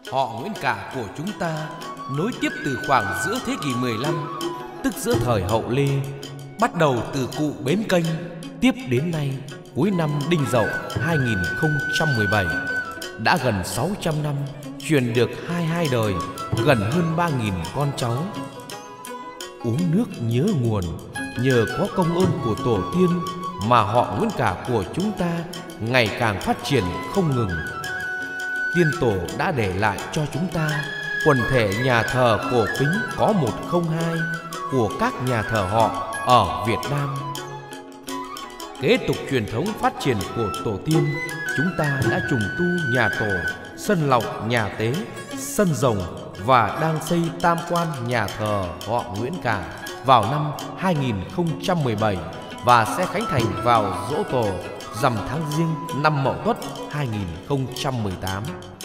Họ Nguyễn Cả của chúng ta nối tiếp từ khoảng giữa thế kỷ 15, tức giữa thời Hậu Lê, bắt đầu từ cụ Bến Kênh, tiếp đến nay cuối năm Đinh Dậu 2017, đã gần 600 năm, truyền được 22 đời, gần hơn 3.000 con cháu. Uống nước nhớ nguồn, nhờ có công ơn của tổ tiên mà họ Nguyễn Cả của chúng ta ngày càng phát triển không ngừng. Tiên tổ đã để lại cho chúng ta quần thể nhà thờ cổ kính có 102 của các nhà thờ họ ở Việt Nam. Kế tục truyền thống phát triển của tổ tiên, chúng ta đã trùng tu nhà tổ, sân lọc nhà tế, sân rồng và đang xây tam quan nhà thờ họ Nguyễn Cả vào năm 2017 và sẽ khánh thành vào Giỗ Tổ rằm tháng Giêng năm Mậu Tuất 2018.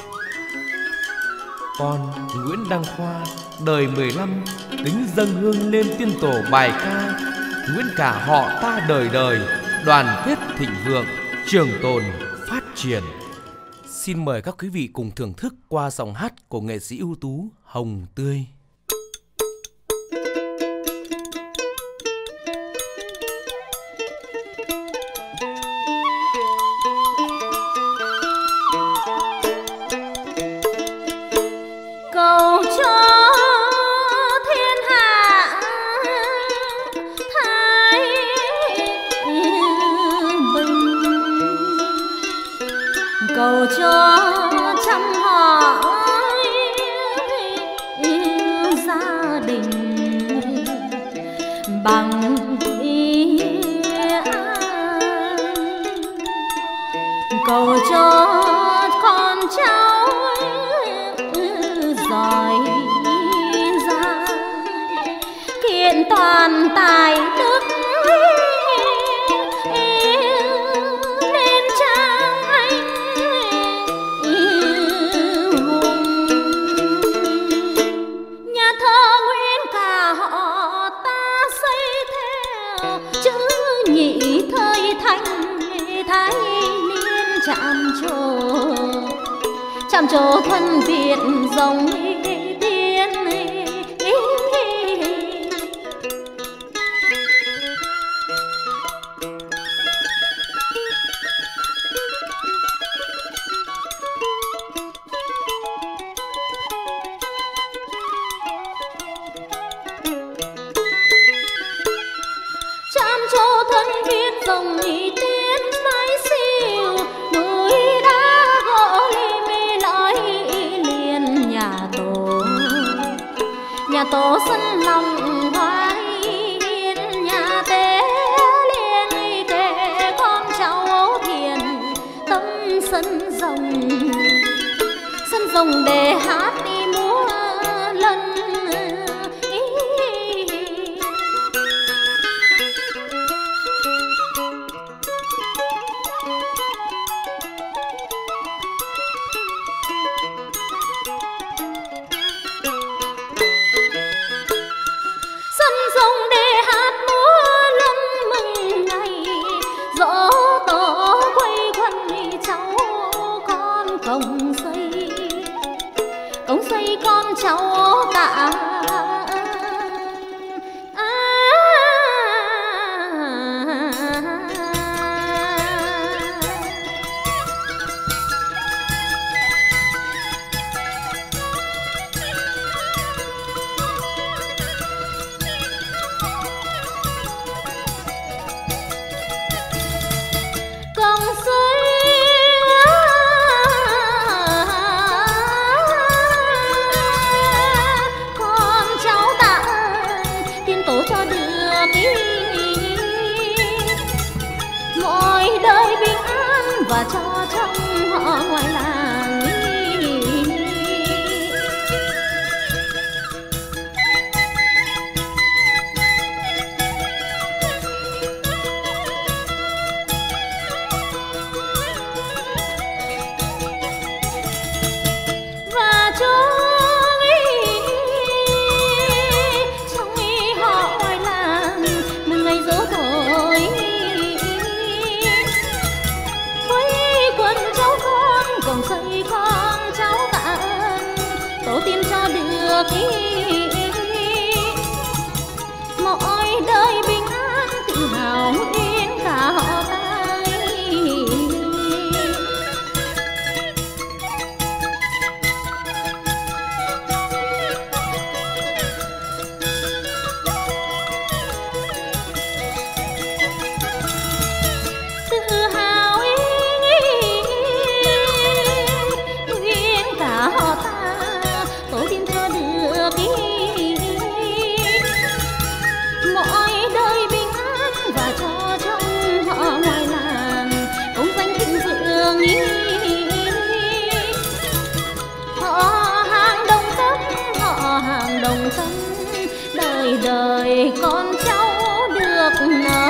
Con Nguyễn Đăng Khoa đời 15 kính dâng hương lên tiên tổ bài ca Nguyễn Cả họ ta đời đời, đoàn kết thịnh vượng, trường tồn phát triển. Xin mời các quý vị cùng thưởng thức qua giọng hát của nghệ sĩ ưu tú Hồng Tươi. Cầu cho thiên hạ thái bình, cầu cho trăm họ gia đình bằng ý an, cầu cho con cháu giỏi giang kiện toàn tài đức nên trang anh hùng. Nhà thờ Nguyễn Cả họ ta xây theo chữ nhị thời thành, thái niên chạm trổ thuần Việt dòng tiên. Chạm trổ thuần Việt dòng tiên mãi siêu núi đá gỗ lì lối liền nhà tổ sân lòng hoài hiên, nhà tế liên kể con cháu thiền tâm sân rồng để hát đi múa lần. Rồng để hát múa lần mừng ngày dỗ tổ quây quần cháu con cồng xây con cháu tạ. Con được mọi đời bình an tự hào yên cả họ tay. Đời đời con cháu được nở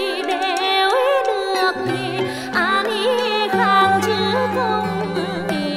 an khang chứ không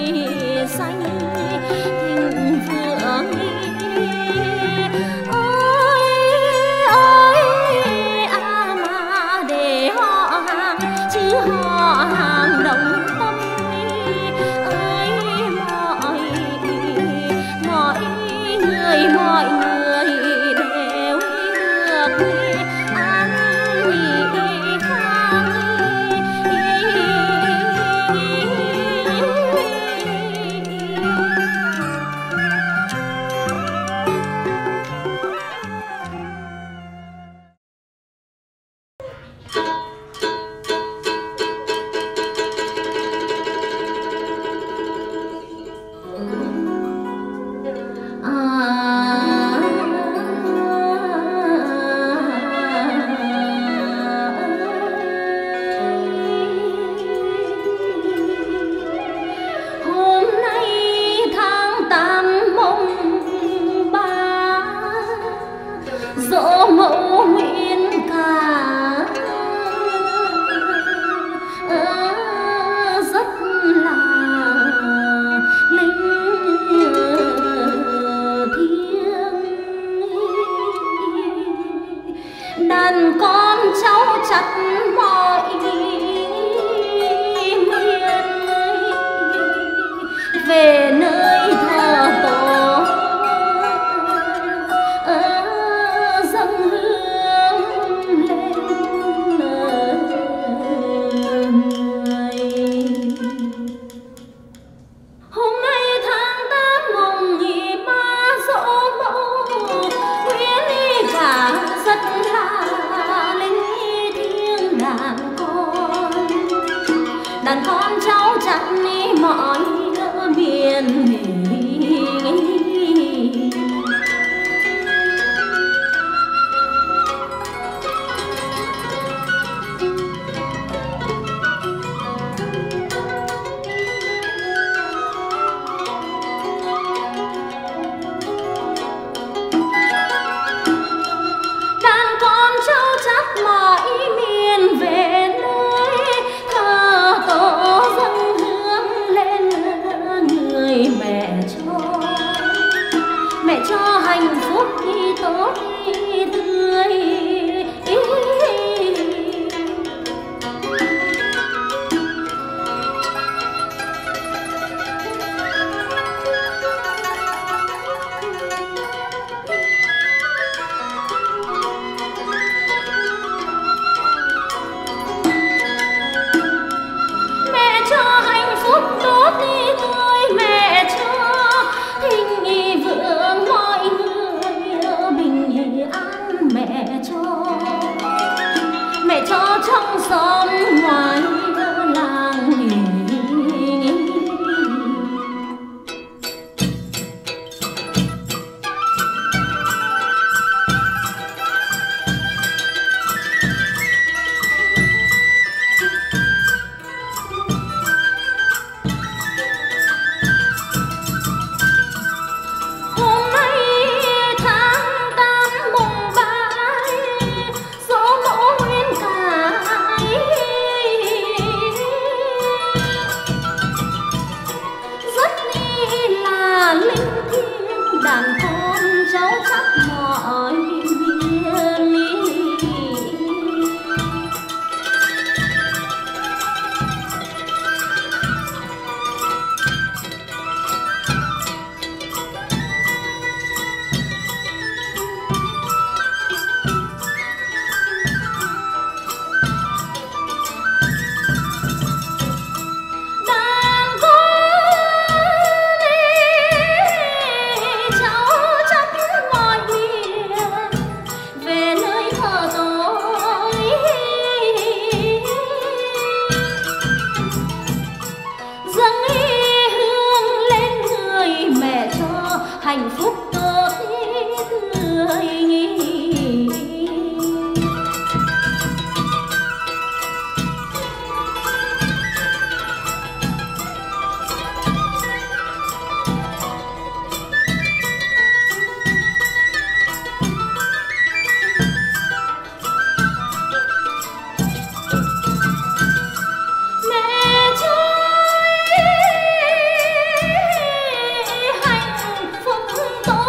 về nơi thờ tổ dâng hương lên người. Hôm nay tháng 8 mùng 13 dỗ mẫu Nguyễn y cả rất là linh thiêng đàn con cháu chẳng đi mọi miền. Đàn con cháu chắc mọi miền về nơi thờ tổ dâng hương lên người mẹ cho hạnh phúc đi tốt đi tươi. Mẹ cho hạnh phúc tốt đi tươi, mẹ cho tình ý vượng mọi người bình an, mẹ cho trong xóm ngoài làng đàn con cháu chắc mọi miền. Hạnh phúc tốt tươi nghi. Mẹ cho hạnh phúc tốt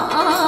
thọ